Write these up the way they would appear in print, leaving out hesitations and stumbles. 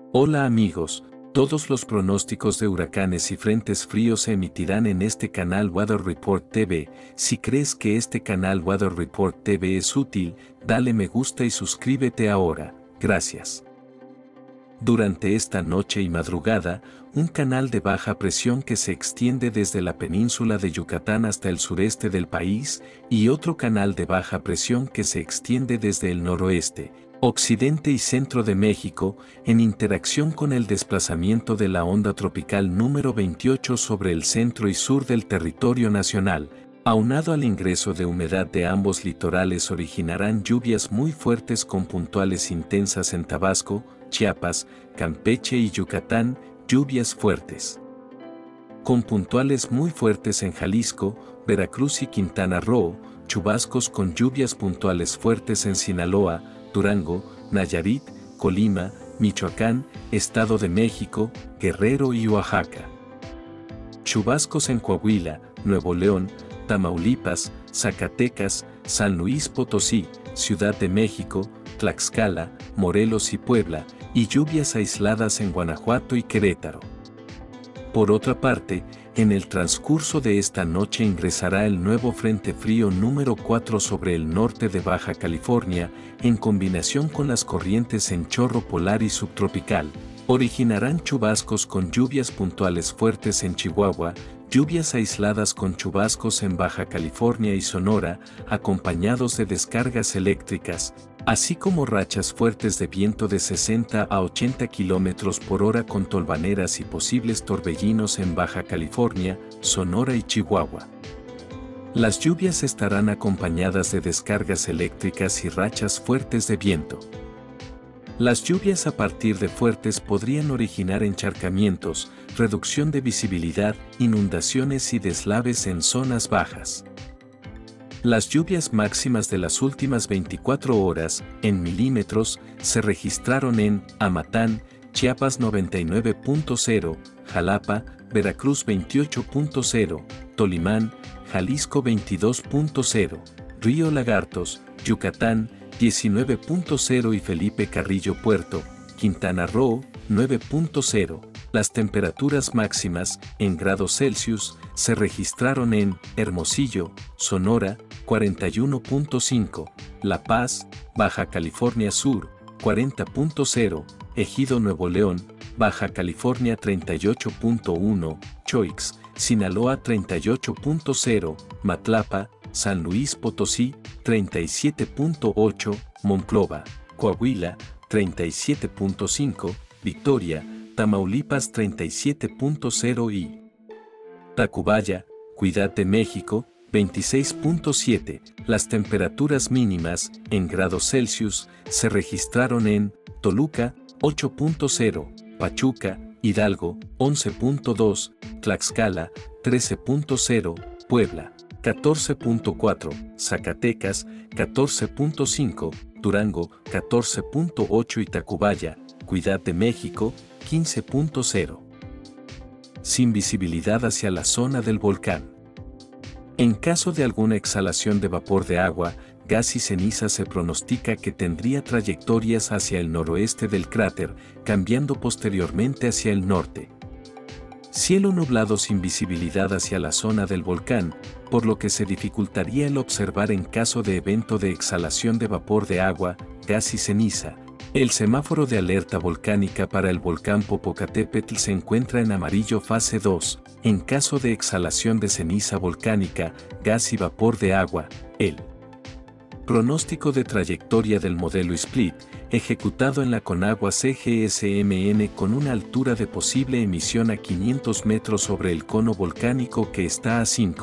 Hola amigos, todos los pronósticos de huracanes y frentes fríos se emitirán en este canal Weather Report TV. Si crees que este canal Weather Report TV es útil, dale me gusta y suscríbete ahora. Gracias. Durante esta noche y madrugada, un canal de baja presión que se extiende desde la península de Yucatán hasta el sureste del país y otro canal de baja presión que se extiende desde el noroeste, occidente y centro de México, en interacción con el desplazamiento de la onda tropical número 28 sobre el centro y sur del territorio nacional, aunado al ingreso de humedad de ambos litorales, originarán lluvias muy fuertes con puntuales intensas en Tabasco, Chiapas, Campeche y Yucatán, lluvias fuertes. Con puntuales muy fuertes en Jalisco, Veracruz y Quintana Roo, chubascos con lluvias puntuales fuertes en Sinaloa, Durango, Nayarit, Colima, Michoacán, Estado de México, Guerrero y Oaxaca. Chubascos en Coahuila, Nuevo León, Tamaulipas, Zacatecas, San Luis Potosí, Ciudad de México, Tlaxcala, Morelos y Puebla, y lluvias aisladas en Guanajuato y Querétaro. Por otra parte, en el transcurso de esta noche ingresará el nuevo Frente Frío número 4 sobre el norte de Baja California, en combinación con las corrientes en chorro polar y subtropical. Originarán chubascos con lluvias puntuales fuertes en Chihuahua, lluvias aisladas con chubascos en Baja California y Sonora, acompañados de descargas eléctricas, así como rachas fuertes de viento de 60 a 80 km por hora con tolvaneras y posibles torbellinos en Baja California, Sonora y Chihuahua. Las lluvias estarán acompañadas de descargas eléctricas y rachas fuertes de viento. Las lluvias a partir de fuertes podrían originar encharcamientos, reducción de visibilidad, inundaciones y deslaves en zonas bajas. Las lluvias máximas de las últimas 24 horas, en milímetros, se registraron en Amatán, Chiapas 99.0, Jalapa, Veracruz 28.0, Tolimán, Jalisco 22.0, Río Lagartos, Yucatán, 19.0 y Felipe Carrillo Puerto, Quintana Roo, 9.0. Las temperaturas máximas, en grados Celsius, se registraron en Hermosillo, Sonora, 41.5, La Paz, Baja California Sur, 40.0, Ejido Nuevo León, Baja California 38.1, Choix, Sinaloa 38.0, Matlapa, San Luis Potosí, 37.8, Monclova, Coahuila, 37.5, Victoria, Tamaulipas 37.0 y Tacubaya, Ciudad de México, 26.7. Las temperaturas mínimas, en grados Celsius, se registraron en Toluca, 8.0, Pachuca, Hidalgo, 11.2, Tlaxcala, 13.0, Puebla, 14.4, Zacatecas, 14.5, Durango, 14.8 y Tacubaya, Ciudad de México, 15.0. Sin visibilidad hacia la zona del volcán. En caso de alguna exhalación de vapor de agua, gas y ceniza se pronostica que tendría trayectorias hacia el noroeste del cráter, cambiando posteriormente hacia el norte. Cielo nublado sin visibilidad hacia la zona del volcán, por lo que se dificultaría el observar en caso de evento de exhalación de vapor de agua, gas y ceniza. El semáforo de alerta volcánica para el volcán Popocatépetl se encuentra en amarillo fase 2, en caso de exhalación de ceniza volcánica, gas y vapor de agua. El pronóstico de trayectoria del modelo Split, ejecutado en la Conagua CGSMN con una altura de posible emisión a 500 metros sobre el cono volcánico que está a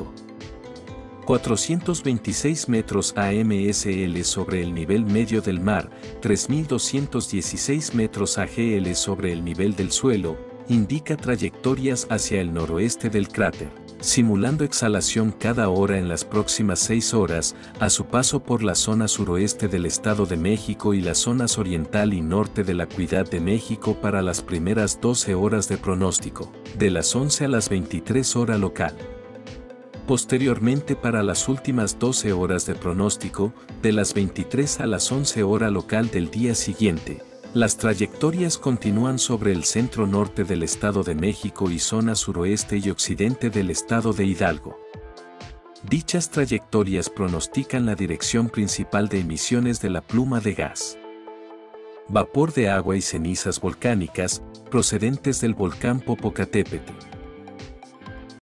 426 metros AMSL sobre el nivel medio del mar, 3.216 metros AGL sobre el nivel del suelo, indica trayectorias hacia el noroeste del cráter, simulando exhalación cada hora en las próximas 6 horas, a su paso por la zona suroeste del Estado de México y las zonas oriental y norte de la Ciudad de México para las primeras 12 horas de pronóstico, de las 11 a las 23 hora local. Posteriormente para las últimas 12 horas de pronóstico, de las 23 a las 11 hora local del día siguiente, Las trayectorias continúan sobre el centro norte del Estado de México y zona suroeste y occidente del Estado de Hidalgo. Dichas trayectorias pronostican la dirección principal de emisiones de la pluma de gas, vapor de agua y cenizas volcánicas procedentes del volcán Popocatépetl.